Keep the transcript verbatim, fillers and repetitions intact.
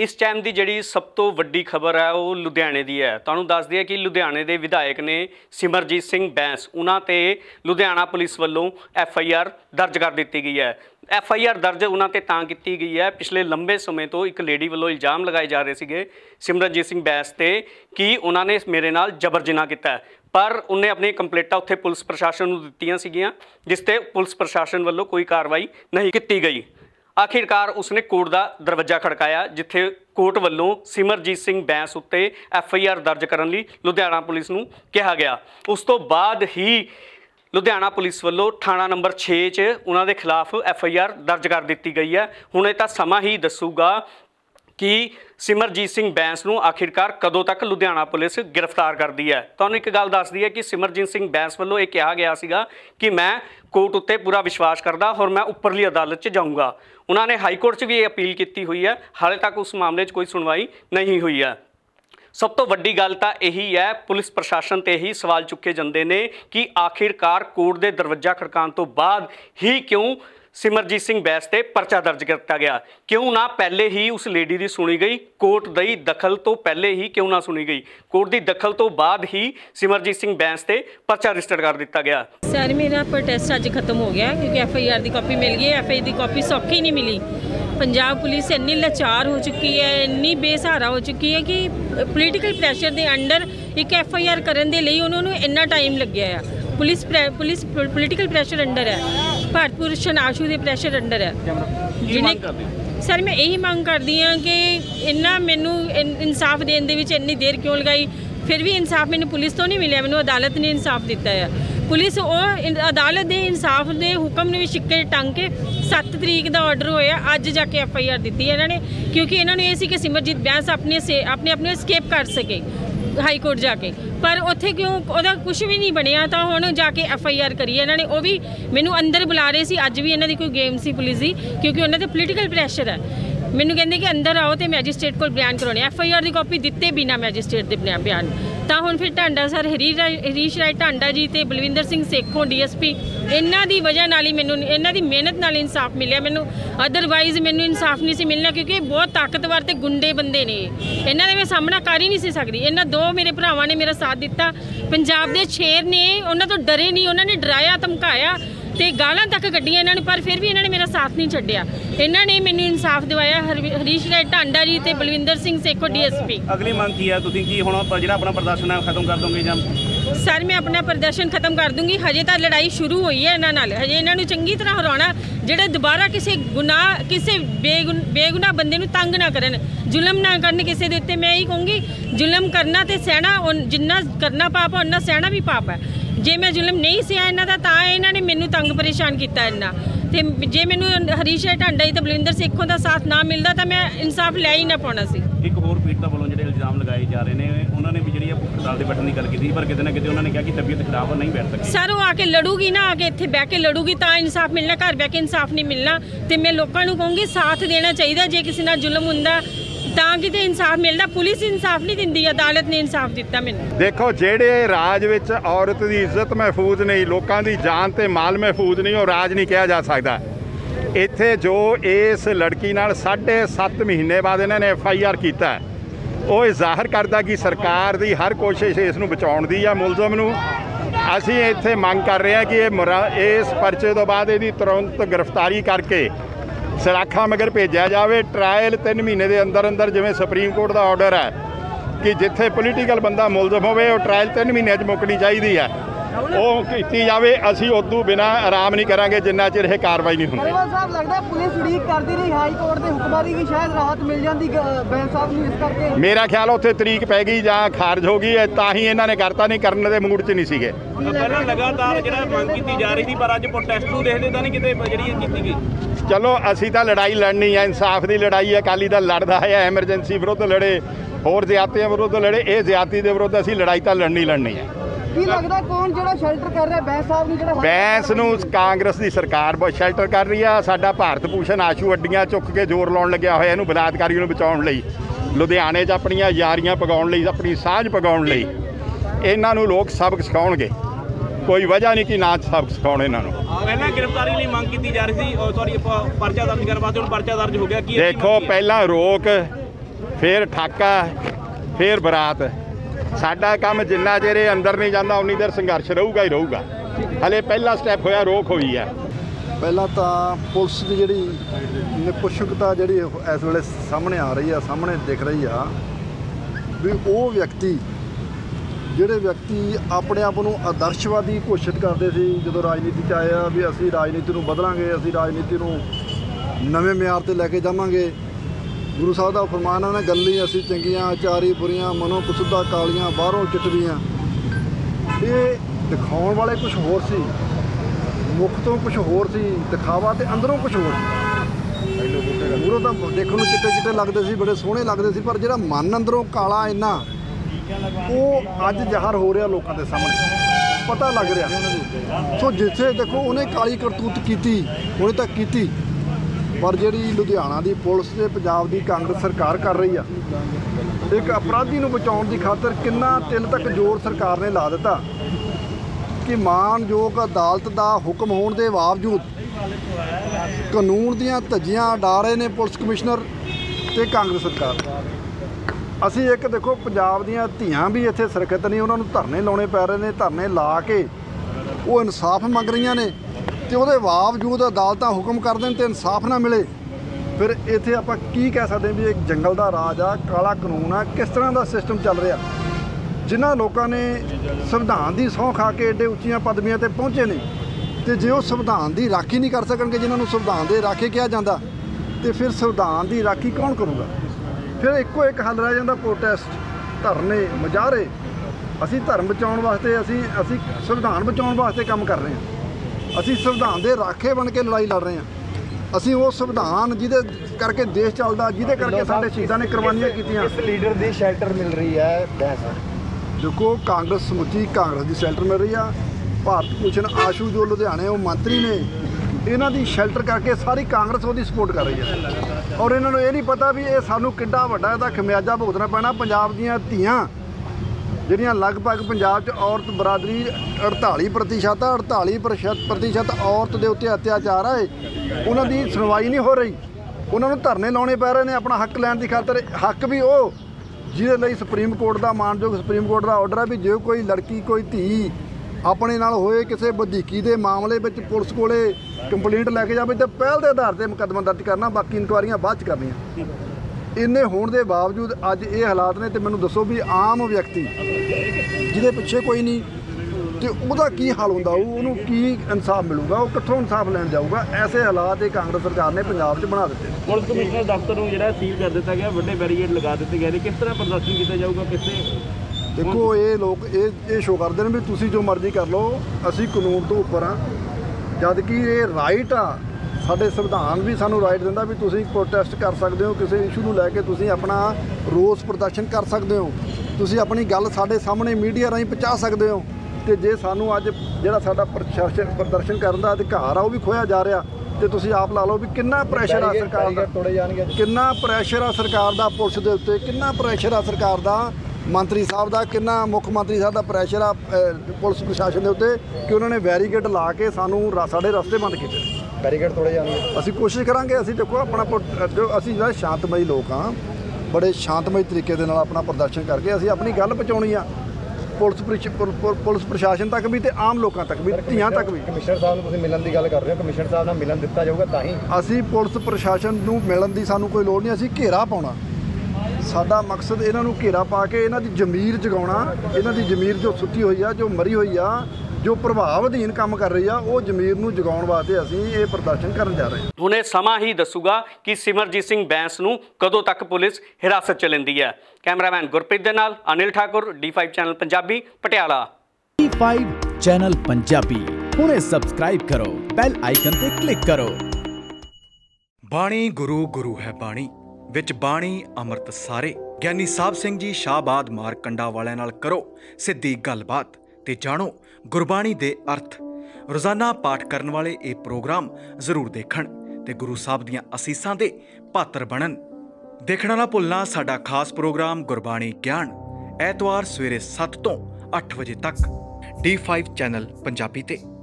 इस टाइम की जिहड़ी सब तो वड्डी खबर है वो लुधियाने की है। तुहानूं दस दिए कि लुधियाने के विधायक ने सिमरजीत सिंह बैंस उन्हां ते लुधियाना पुलिस वालों एफ आई आर दर्ज कर दी गई है। एफ आई आर दर्ज उन्हां ते तां कीती गई है, पिछले लंबे समय तो एक लेडी वालों इल्जाम लगाए जा रहे थे सिमरजीत सिंह बैंस ते कि उन्होंने मेरे नाल जबर जिना किया है, पर उन्हें अपनी कंप्लेंटां उत्थे पुलिस प्रशासन नूं दित्तियां सीगियां जिस ते पुलिस प्रशासन वालों कोई कार्रवाई नहीं की गई। आखिरकार उसने कोर्ट का दरवाजा खड़काया जिथे कोर्ट वालों सिमरजीत सिंह बैंस उत्ते एफ आई आर दर्ज करने लई लुधियाना पुलिस नूं कहा गया। उस तो बाद ही लुधियाना पुलिस वालों थाणा नंबर छे च उन्हां दे खिलाफ एफ आई आर दर्ज कर दी गई है। हुण इह तां समा ही दसूगा कि सिमरजीत सिंह बैंस नूं आखिरकार कदों तक लुधियाना पुलिस गिरफ्तार करती है। तुहानूं एक गल दस दी है कि सिमरजीत सिंह बैंस वालों यह कहा गया सीगा कि मैं कोर्ट उत्ते पूरा विश्वास करदा और मैं उपरली अदालत च जाऊँगा। उन्होंने हाई कोर्ट च भी अपील की हुई है, हाले तक उस मामले च कोई सुनवाई नहीं हुई है। सब तो वड्डी गल तां यही है, पुलिस प्रशासन ते ही सवाल चुके जाते हैं कि आखिरकार कोर्ट के दरवाजा खड़काने तो बाद ही क्यों सिमरजीत सिंह बैंस ते परचा दर्ज किया गया, क्यों ना पहले ही उस लेडी की सुनी गई, कोर्ट की दखल तो पहले ही क्यों ना सुनी गई, कोर्ट की दखल तो बाद ही सिमरजीत सिंह बैंस ते परचा रजिस्टर कर दिया गया। सर मेरा प्रोटेस्ट अज खत्म हो गया क्योंकि एफ आई आर की कॉपी मिल गई। एफ आई आर की कॉपी सौखी नहीं मिली। पंजाब पुलिस इन्नी लाचार हो चुकी है, इन्नी बेसहारा हो चुकी है कि पोलीटिकल प्रैशर के अंडर एक एफ आई आर करने के लिए उन्होंने इन्ना टाइम लग्या है। Police police political pressure under है, भारत भूषण आशू के प्रैशर अंडर है जिन्हें सर मैं यही मांग करती हाँ कि इन्ना मैनू इंसाफ देने विच इन्नी देर क्यों लगाई, फिर भी इंसाफ मैनू पुलिस तो नहीं मिले, मैनू अदालत ने इंसाफ दिता है। पुलिस वो अदालत के इंसाफ के हुक्म ने भी शिक्के टंग के सत्त तरीक का ऑर्डर होया, अज जाके एफ आई आर दी है इन्होंने, क्योंकि इन्होंने ये कि सिमरजीत बैंस अपने से अपने अपने स्केप कर सके हाई कोर्ट जाके, पर उत्थे क्यों उहदा कुछ भी नहीं बनया। तो हुण जाके एफ आई आर करी इन्होंने, वो भी मैनू अंदर बुला रहे सी, अज भी इन्हों की कोई गेम सी पुलिस की, क्योंकि उन्होंने पोलीटिकल प्रैशर है। मैनू कहते कि अंदर आओ तो मैजिस्ट्रेट को बयान करवाने, एफ आई आर की कॉपी दिते बिना मैजिस्ट्रेट के बयान। तो हुण फिर टांडा सर हरीश हरीश राय टांडा जी तो Balwinder Singh Sekhon D S P इन्हों की वजह नाल ही मैनू इन्हों की मेहनत नाल इंसाफ मिले मैनू, अदरवाइज मैनू इंसाफ नहीं सी मिलना, क्योंकि बहुत ताकतवर तो गुंडे बंदे ने, इन्हों मैं सामना कर ही नहीं सी सकती। इन्होंने दो मेरे भरावां ने मेरा साथ दिता, पंजाब के शेर ने, उन्होंने तो डरे नहीं, उन्होंने डराया धमकाया तो गालां तक कड्डियां इन्होंने, पर फिर भी इन्होंने मेरा साथ नहीं छड्डिया। इन्होंने मैनू इंसाफ दिवाया, हरीश राय टांडा जी तो Balwinder Singh Sekhon D S P. अगली मंग की है तुसीं की हुण जिहड़ा अपना प्रदर्शन है खत्म कर दोगे? जां सर मैं अपना प्रदर्शन खत्म कर दूंगी, हजे तो लड़ाई शुरू हुई है इन्हां नाल, हजे इन्हां नूं चंगी तरह हराउणा, जिहड़े दोबारा किसी गुनाह किसी बेगुन बेगुनाह बंदे नूं तंग ना करन, जुलम ना करन किसी दे उत्ते। मैं यही कहूँगी जुलम करना तो सहना, जिन्ना करना पाप है उन्ना सहना भी पाप है। जे मैं जुलम नहीं सहा इन्हां दा तां इन्हां ने मैनू तंग परेशान किया इन्ना, ते जे मैनू हरीश राय टांडा जी तो बलविंदर सेखों का साथ ना मिलता तो मैं इंसाफ लै ही ना पाउणा सी। एक होर पीड़िता वालों जिहड़े इल्जाम लगाए जा रहे हैं उन्होंने भी जिहड़ी भुख हड़ताल के बैठण की गल की, पर किते ना किते उन्होंने कहा कि तबीयत खराब है नहीं बैठ सकती। सर वो आके लड़ूगी ना, आके इत्थे बह के लड़ूगी तो इंसाफ मिलना, घर बह के इंसाफ नहीं मिलना। तो मैं लोगों को कहूँगी साथ देना चाहिए, जे किसी नाल जुलम हुंदा तां किते इंसाफ मिलदा, पुलिस इंसाफ नहीं दिंदी, अदालत ने इंसाफ दिता मैनूं। देखो जेड़े राज विच औरत की इज्जत महफूज नहीं, लोगों की जान ते माल महफूज नहीं, वो राज नहीं कहा जा सकता। इत्थे जो इस लड़की नाल साढ़े सत्त महीने बाद इन्होंने एफ आई आर किया, वो ज़ाहिर करता कि सरकार की हर कोशिश इस नूं बचाउण दी आ मुलजम नूं। असीं इत्थे मंग कर रहे हैं कि ये मुरा इस परचे तो बाद इहदी तुरंत गिरफ्तारी करके सलाखा मगर भेजा जाए। ट्रायल तीन महीने के अंदर अंदर जिवें सुप्रीम कोर्ट का ऑर्डर है कि जिथे पोलीटिकल बंदा मुलजम होवे वो ट्रायल तीन महीने मुकनी चाहिए है, वो की जाए। असीं उदों बिना आराम नहीं करांगे जिन्ना चिर यह कार्रवाई नहीं होंदी। साहब लगदा पुलिस उड़ीक करदी रही हाई कोर्ट के हुक्मां दी कि शायद राहत मिल जाती बैंस साहब नूं, इस करके मेरा ख्याल उत्थे तरीक पै गई जां खारज हो गई, तां ही इन्हां ने करता, नहीं करने के मूड च नहीं सीगे। पहलां लगातार जिहड़ा मंग कीती जा रही थी, पर अज प्रोटेस्ट नूं देखदे तां नहीं किते जिहड़ी कीती गई। चलो असी तो लड़ाई लड़नी है, इंसाफ की लड़ाई है। अकाली दल लड़दा है, एमरजेंसी विरुद्ध लड़े, होर ज्यादतियां विरुद्ध लड़े, ये ज्यादती के विरुद्ध असी लड़ाई तो लड़नी लड़नी है। की लगदा कौन जिहड़ा शेल्टर कर रहा बैंस साहब नूं? जिहड़ा बैंस नूं कांग्रेस की सरकार बहुत शेल्टर कर रही है। साडा भारत भूषण आशू अड्डियां चुक के जोर लाउण लग्या होया इहनूं बलात्कारी नूं बचाउण लई, लुधियाने च अपणीਆਂ यारियां पगाउण लई, अपनी साझ पगाउण लई इन्हां नूं लोग सबक सिखाउणगे। कोई वजह नहीं कि ना सबक सिखाउण इन्हां नूं। पहलां गिरफ्तारी लई मंग कीती जा रही थी, सॉरी परचा दर्ज करवा ते हुण परचा दर्ज हो गया। की देखो पहलां रोक फिर ठाका, फिर बरात। साडा काम जिन्ना चेर ये अंदर नहीं जाता उन्नी देर संघर्ष रहूगा ही रहूगा। हले पहला स्टैप होया, रोक हुई है। पहला तो पुलिस की जी निपुषकता जी इस वे सामने आ रही है, सामने दिख रही है भी वो व्यक्ति ਜਿਹੜੇ व्यक्ति अपने आप ਨੂੰ आदर्शवादी घोषित करते थे जो राजनीति च आया भी असी राजनीति ਨੂੰ बदलांगे, असी राजनीति ਨੂੰ नवे म्यार ਤੇ ਲੈ ਕੇ ਜਾਵਾਂਗੇ। गुरु साहब का फरमान है ना, गल्ली असी चंगियां चारी बुरियां मनो कुसुदा कालियां बाहरों चिटवियां। ये दिखाने वाले कुछ होर सी, मुख तो कुछ होर सी, दिखावा तो अंदरों कुछ होर सी। मूरों तो देखने चिट्टे चिट्टे लगते सी, बड़े सोहने लगते सी, पर जो मन अंदरों काला इन्ना वो अज ज़ाहर हो रहा लोगों के सामने पता लग रहा। सो जिथे देखो उन्हें काली करतूत की उन्हें तक की, पर जी लुधियाना की पुलिस ते पंजाब की कांग्रेस सरकार कर रही है, एक अपराधी को बचाने की खातर कितना तिल तक जोर सरकार ने ला दिता कि मानयोग अदालत का हुक्म होने के बावजूद कानून दियां धज्जियां उड़ा रहे हैं पुलिस कमिश्नर ते कांग्रेस सरकार। असी एक देखो पंजाब दियां धीआं भी इत्थे सुरक्षित नहीं, उन्होंने धरने लाने पै रहे हैं, धरने ला के वो इंसाफ मंग रही ने, तो वो बावजूद अदालत हुक्म कर दें तो इंसाफ ना मिले, फिर इत्थे आपां की कह सकते हैं भी एक जंगल का राज आ, काला कानून आ, किस तरह का सिस्टम चल रहा। जिन्हां लोगों ने संविधान की सौं खा के एडे उच्चियां पदवियां ते पहुँचे ने, तो जे वो संविधान की राखी नहीं कर सकणगे, जिन्होंने संविधान के राखे कहा जाता, तो फिर संविधान की राखी कौन करूँगा। फिर एको एक हल रह जाता प्रोटेस्ट, धरने, मुजाहरे। असी धर्म बचाने वास्ते, असी असी संविधान बचाने वास्ते काम कर रहे हैं, असी संविधान के राखे बन के लड़ाई लड़ रहे हैं। असी वो संविधान जिहदे करके देश चलता, जिहदे करके साडे शहीदां ने कुर्बानियां कीतियां। इस लीडर की शेल्टर मिल रही है बहस। देखो कांग्रेस समुची कांग्रेस की शेल्टर मिल रही है। भारत भूषण आशू जो लुधियाने वो मंत्री ने, इन्हां दी शेल्टर करके सारी कांग्रेस वो सपोर्ट कर रही है। और इन्होंने ये नहीं पता भी ये सानू किड्डा वड्डा इहदा खमियाजा भुगतना पैना। पंजाब दीयां धीआं जिहड़ियां लगभग पंजाब च औरत बरादरी अड़ताली प्रतिशत अड़ताली प्रतिशत औरत के उत्ते अत्याचार है, उन्होंने सुनवाई नहीं हो रही, उन्होंने धरने लाने पै रहे हैं अपना हक लैण की खातर। हक भी वो जिहदे लई सुप्रीम कोर्ट का मानयोग सुप्रीम कोर्ट का ऑर्डर है भी जो कोई लड़की कोई धी अपने नाल होए किसी वधीकी के मामले में पुलिस कोले कंप्लेंट लैके जाए तो पहल के आधार पर मुकदमा दर्ज करना, बाकी इंक्वायरियां बाद च करनियां। इन्ने होने के बावजूद अज ये हालात ने, तो मैनूं दसो भी आम व्यक्ति जिहदे पिछे कोई नहीं, तो वह की हाल होंदा, उन्होंने की इंसाफ मिलूगा, वो कित्थों इंसाफ लैण जाऊगा। ऐसे हालात ये कांग्रेस सरकार ने पंजाब च बना दिते। पुलिस कमिश्नर दफ्तर को जिहड़ा सील कर दिता गया, वड्डे बैरीकेड लगा दिते गए, किस तरह प्रदर्शन किया जाऊगा, किससे? देखो ये लोग ये शो करते हैं भी तुसी जो मर्जी कर लो, असी कानून तो उपर हाँ, जबकि ये राइट आ, साडे संविधान भी सानू राइट दिंदा भी तुसी प्रोटेस्ट कर सकते हो, किसी इशू नूं लैके तुसी अपना रोस प्रदर्शन कर सकते हो, तुसी अपनी गल साडे सामने मीडिया राहीं पहुँचा सकते हो। तो जे सानू अज जिहड़ा साडा प्रदर्शन प्रदर्शन करने का अधिकार आ वो भी खोया जा रहा, तो तुसी आप ला लो भी कितना प्रैशर आ सरकार दा, तोड़े जाणगे, कितना प्रैशर आ सरकार दा पुलिस दे उत्ते, कितना प्रैशर आ सरकार दा मंत्री साहब का, कितना मुख मंत्री साहब का प्रैशर आ पुलिस प्रशासन के उत्ते कि उन्होंने बैरीकेड ला के सानू साडे रस्ते बंद किए। बैरीकेड तोड़े जाणगे। असी कोशिश करांगे, असी देखो अपना जो असी जिहड़ा शांतमई लोग हाँ, बड़े शांतमई तरीके दे नाल अपना प्रदर्शन करके असी अपनी गल पहुँचाउणी आ पुलिस पुलिस प्रशासन तक भी, तो आम लोगों तक भी, धीआं तक भी। कमिश्नर साहब नूं तुसीं मिलन की गल कर रहे हो, कमिश्नर साहब नाल मिलन दिता जाऊगा तां ही असी पुलिस प्रशासन नूं मिलन की सानू कोई लोड़ नहीं, असी घेरा पाउणा। साडा मकसद इन्हां नूं घेरा पा के इन्हां दी जमीर जगाउणा, इन्हां दी जमीर जो सुत्ती हुई आ, जो मरी हुई आ, जो प्रभाव अधीन काम कर रही है, वो जमीर नूं जगाउण वास्ते असीं ये प्रदर्शन करन जा रहे हैं। हुण ये समा ही दसूगा कि सिमरजीत सिंह बैंस नूं कदों तक पुलिस हिरासत च लैंदी है। कैमरामैन गुरप्रीत दे नाल Anil Thakur, D five channel Punjabi, Patiala. D five channel Punjabi हुणे सबसक्राइब करो, बैल आइकन ते क्लिक करो। बाणी गुरु गुरु है बाणी विच बाणी अमृत सारे। ਗਿਆਨੀ ਸਾਹਿਬ ਸਿੰਘ ਜੀ ਸ਼ਾਹਬਾਦ ਮਾਰਕੰਡਾ ਵਾਲਿਆਂ ਨਾਲ ਕਰੋ ਸਿੱਧੀ ਗੱਲਬਾਤ ਤੇ ਜਾਣੋ ਗੁਰਬਾਣੀ ਦੇ ਅਰਥ। ਰੋਜ਼ਾਨਾ ਪਾਠ ਕਰਨ ਵਾਲੇ ਇਹ ਪ੍ਰੋਗਰਾਮ ਜ਼ਰੂਰ ਦੇਖਣ ਤੇ ਗੁਰੂ ਸਾਹਿਬ ਦੀਆਂ ਅਸੀਸਾਂ ਦੇ ਪਾਤਰ ਬਣਨ। ਦੇਖਣਾ ਨਾ ਭੁੱਲਣਾ ਸਾਡਾ ਖਾਸ ਪ੍ਰੋਗਰਾਮ ਗੁਰਬਾਣੀ ਗਿਆਨ, ਐਤਵਾਰ ਸਵੇਰੇ ਸੱਤ ਤੋਂ ਅੱਠ ਵਜੇ ਤੱਕ ਡੀ ਫਾइव ਚੈਨਲ ਪੰਜਾਬੀ ਤੇ।